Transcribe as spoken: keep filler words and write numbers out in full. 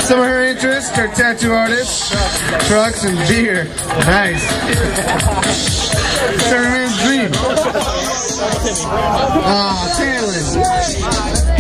Some of her interests are tattoo artists, trucks, and beer. Nice. It's every man's dream. Aw, Taylor.